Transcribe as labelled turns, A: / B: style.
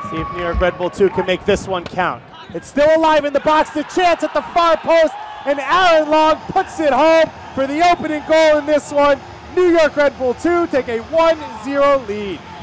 A: See if New York Red Bull 2 can make this one count. It's still alive in the box. The chance at the far post, and Aaron Long puts it home for the opening goal in this one. New York Red Bull 2 take a 1-0 lead.